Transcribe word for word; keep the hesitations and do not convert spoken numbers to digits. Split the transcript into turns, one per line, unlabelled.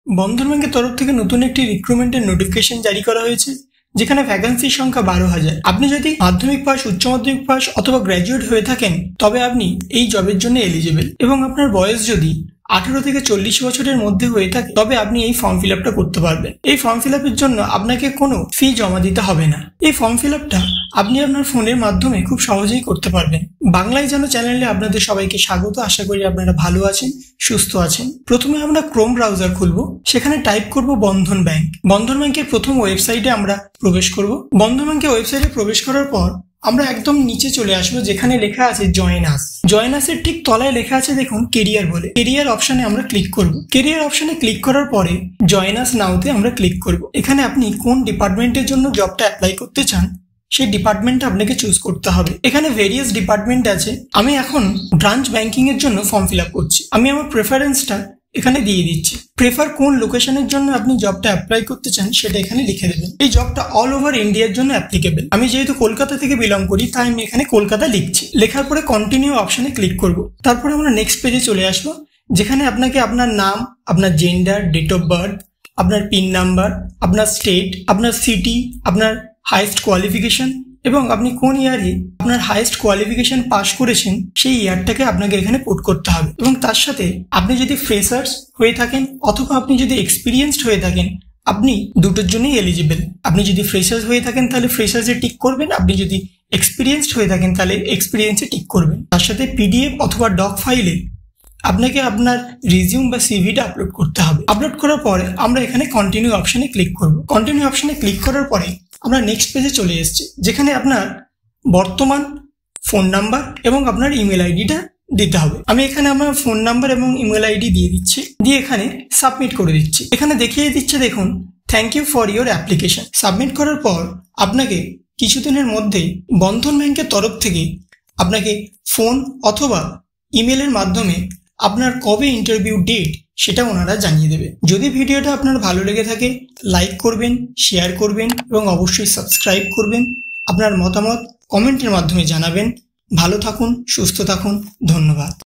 बंधन बैंकेर तरफ থেকে নতুন একটি রিক্রুটমেন্টের নোটিফিকেশন জারি করা হয়েছে যেখানে ভ্যাকেন্সির সংখ্যা বারো হাজার। আপনি যদি মাধ্যমিক পাস, উচ্চ মাধ্যমিক পাস অথবা গ্র্যাজুয়েট হয়ে থাকেন তবে আপনি এই জবের জন্য এলিজিবল এবং আপনার বয়স যদি আঠারো থেকে চল্লিশ বছরের মধ্যে হয়ে থাকে তবে আপনি এই ফর্ম ফিল আপটা করতে পারবেন। এই ফর্ম ফিল আপের জন্য আপনাকে কোনো ফি জমা দিতে হবে না। এই ফর্ম ফিল আপটা আপনি আপনার ফোনের মাধ্যমে খুব সহজেই করতে পারবেন। বাংলায় জানো চ্যানেলে আপনাদের সবাইকে স্বাগত। আশা করি আপনারা ভালো আছেন, সুস্থ আছেন। প্রথমে আমরা ক্রোম ব্রাউজার খুলবো, সেখানে টাইপ করব বন্ধন ব্যাংক। বন্ধন ব্যাংকের প্রথম ওয়েবসাইটে আমরা প্রবেশ করব। বন্ধন ব্যাংকের ওয়েবসাইটে প্রবেশ করার পর আমরা একদম নিচে চলে আসবো, যেখানে লেখা আছে জয়েন আস। জয়েন আসের ঠিক তলায় লেখা আছে দেখুন কেরিয়ার বলে। কেরিয়ার অপশনে আমরা ক্লিক করব। কেরিয়ার অপশনে ক্লিক করার পরে জয়েন আস নাওতে আমরা ক্লিক করব। এখানে আপনি কোন ডিপার্টমেন্টের জন্য জবটা অ্যাপ্লাই করতে চান সেই ডিপার্টমেন্টটা আপনাকে চুজ করতে হবে। এখানে ভেরিয়াস ডিপার্টমেন্ট আছে। আমি এখন ব্রাঞ্চ ব্যাংকিং এর জন্য ফর্ম ফিল আপ করছি। আমি আমার প্রেফারেন্সটা এখানে দিয়ে দিচ্ছি। প্রেফার কোন লোকেশনের জন্য আপনি জবটা অ্যাপ্লাই করতে চান সেটা এখানে লিখে দেবেন। এই জবটা অল ওভার ইন্ডিয়ার জন্য অ্যাপ্লিকেবল। আমি যেহেতু কলকাতা থেকে বিলং করি তাই আমি এখানে কলকাতা লিখছি। লেখার পরে কন্টিনিউ অপশনে ক্লিক করব। তারপরে আমরা নেক্সট পেজে চলে আসবো, যেখানে আপনাকে আপনার নাম, আপনার জেন্ডার, ডেট অফ বার্থ, আপনার পিন নাম্বার, আপনার স্টেট, আপনার সিটি, আপনার হাইয়েস্ট কোয়ালিফিকেশন এবং আপনি কোন ইয়ারে আপনার হাইয়েস্ট কোয়ালিফিকেশন পাস করেছেন সেই ইয়ারটাকে আপনাকে এখানে পুট করতে হবে। এবং তার সাথে আপনি যদি ফ্রেশার্স হয়ে থাকেন অথবা আপনি যদি এক্সপিরিয়েন্সড হয়ে থাকেন আপনি দুটোর জন্যই এলিজিবল। আপনি যদি ফ্রেশার্স হয়ে থাকেন তাহলে ফ্রেশার্সে টিক করবেন, আপনি যদি এক্সপিরিয়েন্সড হয়ে থাকেন তাহলে এক্সপিরিয়েন্সে টিক করবেন। তার সাথে পিডিএফ অথবা ডক ফাইলে আপনাকে আপনার রিজিউম বা সিভিটা আপলোড করতে হবে। আপলোড করার পরে আমরা এখানে কন্টিনিউ অপশনে ক্লিক করব। কন্টিনিউ অপশনে ক্লিক করার পরে আমরা নেক্সট পেজে চলে এসেছি, যেখানে আপনার বর্তমান ফোন নাম্বার এবং আপনার ইমেল আইডিটা দিতে হবে। আমি এখানে আমার ফোন নাম্বার এবং ইমেল আইডি দিয়ে দিচ্ছি, দিয়ে এখানে সাবমিট করে দিচ্ছি। এখানে দেখিয়ে দিচ্ছে দেখুন thank you for your application. Submit করার পর আপনাকে কিছুদিনের মধ্যেই বন্ধন ব্যাংকের তরফ থেকে আপনাকে ফোন অথবা ইমেলের মাধ্যমে আপনার কবে ইন্টারভিউ ডেট সেটা ওনারা জানিয়ে দেবে। যদি ভিডিওটা আপনার ভালো লেগে থাকে লাইক করবেন, শেয়ার করবেন এবং অবশ্যই সাবস্ক্রাইব করবেন। আপনার মতামত কমেন্টের মাধ্যমে জানাবেন। ভালো থাকুন, সুস্থ থাকুন, ধন্যবাদ।